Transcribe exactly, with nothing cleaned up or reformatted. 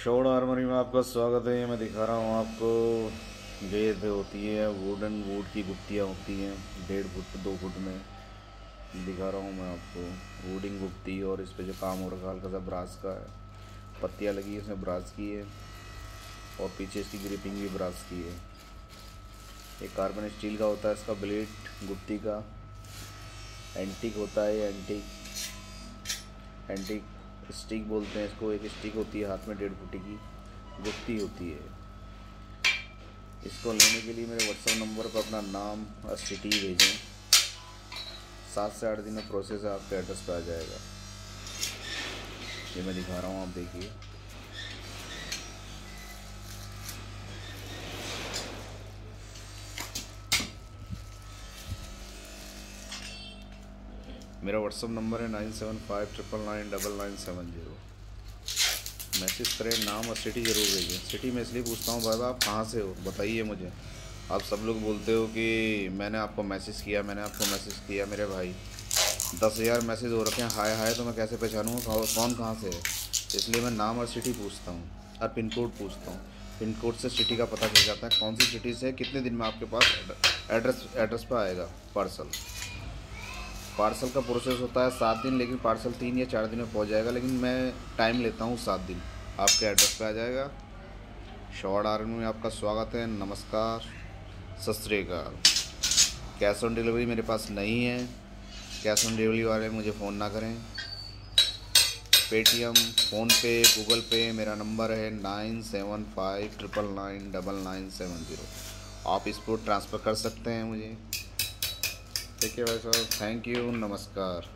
Short armoury में आपका स्वागत है। मैं दिखा रहा हूँ आपको गेंद होती है, वुडन वुड की गुत्तियाँ होती हैं डेढ़ फुट दो फुट में। दिखा रहा हूँ मैं आपको वुडिंग गुत्ती, और इस पे जो काम हो रखा है हल्का सा ब्रास का है। पत्तियाँ लगी है, इसमें ब्रास की है, और पीछे इसकी ग्रिपिंग भी ब्रास की है। एक कार्बन स्टील का होता है इसका ब्लेड गुत्ती का। एंटीक होता है, एंटीक एंटीक स्टिक बोलते हैं इसको। एक स्टिक होती है हाथ में, डेढ़ फुटी की गुत्ती होती है। इसको लेने के लिए मेरे व्हाट्सएप नंबर पर अपना नाम और सिटी भेजें। सात से आठ दिन में प्रोसेस है, आपके एड्रेस पे आ जाएगा। ये मैं दिखा रहा हूँ, आप देखिए। मेरा व्हाट्सएप नंबर है nine seven five triple nine double nine seven zero. Message करें, नाम और सिटी ज़रूर भेजें। सिटी में इसलिए पूछता हूँ बाबा आप कहाँ से हो, बताइए मुझे। आप सब लोग बोलते हो कि मैंने आपको मैसेज किया मैंने आपको मैसेज किया। मेरे भाई दस हज़ार मैसेज हो रखे हैं हाय हाय, तो मैं कैसे पहचानूँ कौन कहाँ से है। इसलिए मैं नाम और सिटी पूछता हूँ और पिन कोड पूछता हूँ। पिन कोड से सिटी का पता चल जाता है कौन सी सिटी से कितने दिन में आपके पास एड्रेस एड्रेस पर आएगा पार्सल। पार्सल का प्रोसेस होता है सात दिन, लेकिन पार्सल तीन या चार दिन में पहुंच जाएगा, लेकिन मैं टाइम लेता हूं सात दिन। आपके एड्रेस पे आ जाएगा। शॉर्ट आर्मी में आपका स्वागत है। नमस्कार, सत श्री अकाल। कैश ऑन डिलीवरी मेरे पास नहीं है। कैश ऑन डिलीवरी वाले मुझे फ़ोन ना करें। पेटीएम, फ़ोनपे, गूगल पे मेरा नंबर है nine seven five triple nine double nine seven zero. आप इस पर ट्रांसफ़र कर सकते हैं मुझे। ठीक है भाई साहब, थैंक यू, नमस्कार।